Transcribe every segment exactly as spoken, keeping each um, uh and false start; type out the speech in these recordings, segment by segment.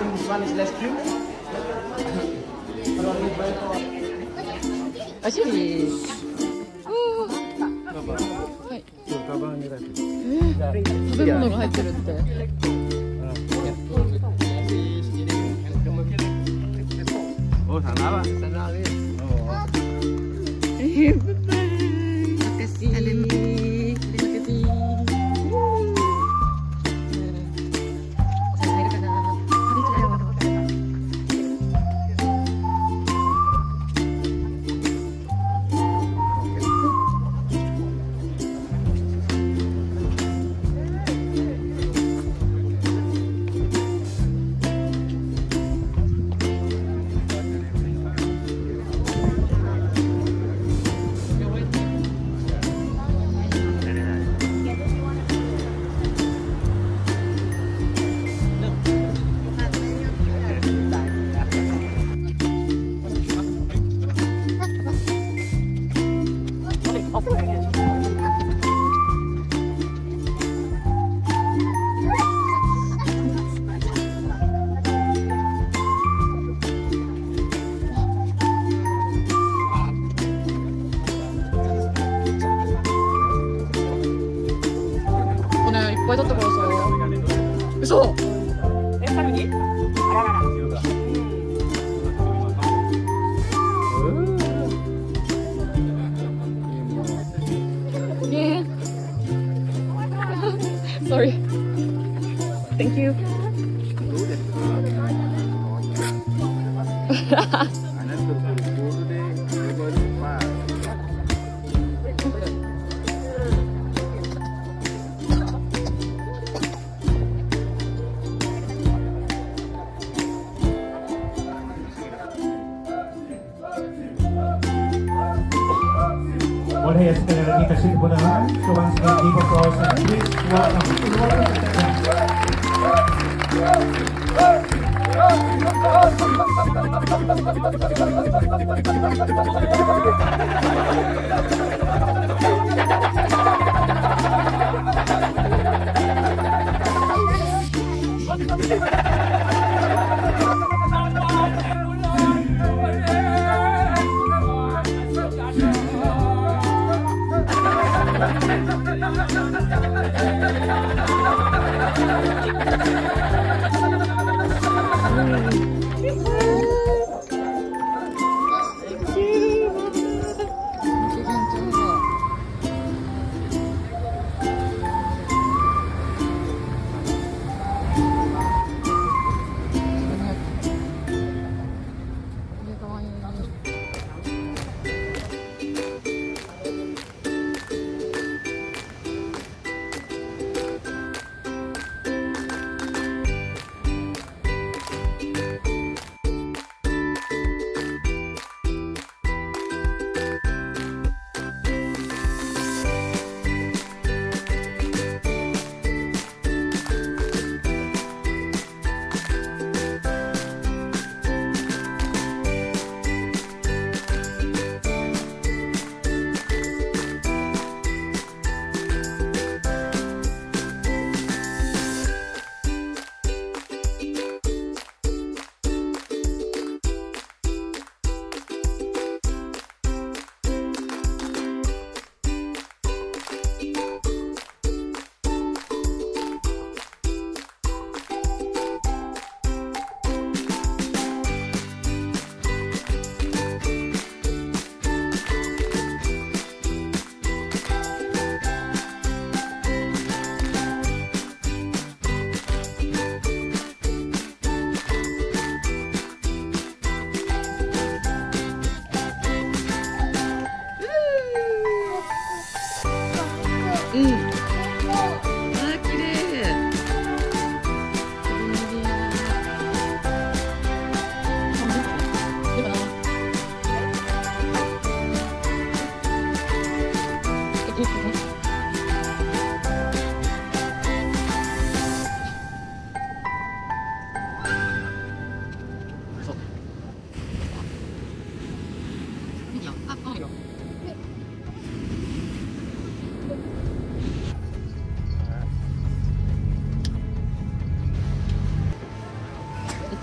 あ、シリはい。食べ物が入ってるって。 Oh, sana Pak. Sana Pak. Makasih. Terima kasih. Saya ka na.いっぱい取ったからさ。嘘。え、さらに？あららら。ね。Sorry. Thank you. Boleh ya sekali lagi kasih tepuk tangan. So once again, give applause and please welcome Uluwatu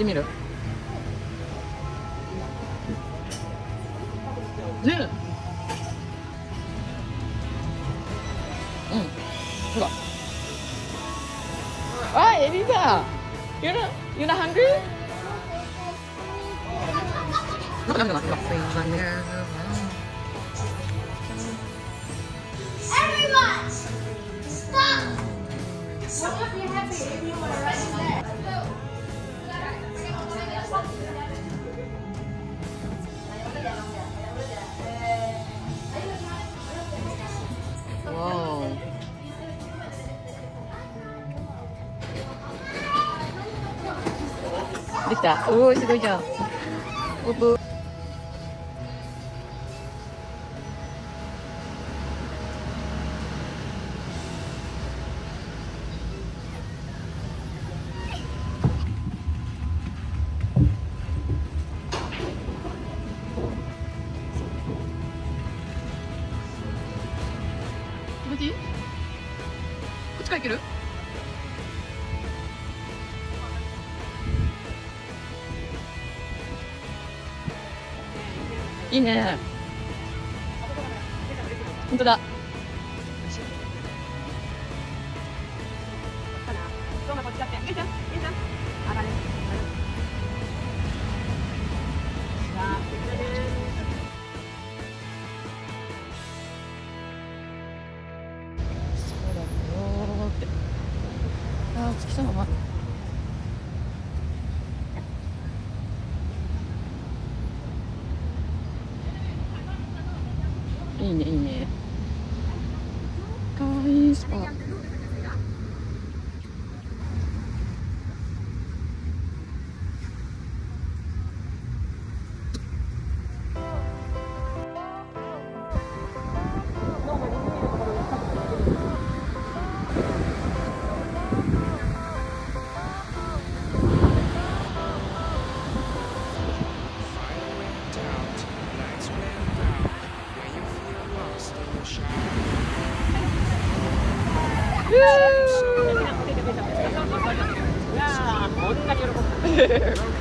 ってみる。ね。うん。ほら。あ、エリザ。You're not, you're not hungry? なんかなんかなんか。 Everyone, stop! What would be happy if you were right there? Wow. できた。おお、すごいじゃん。オープン。気持ちいい？こっちから行ける？いいね。本当だ。そうだよーって。ああ、月様。いいね、いいね。かわいいスパ。うわー、こんなに喜ぶ。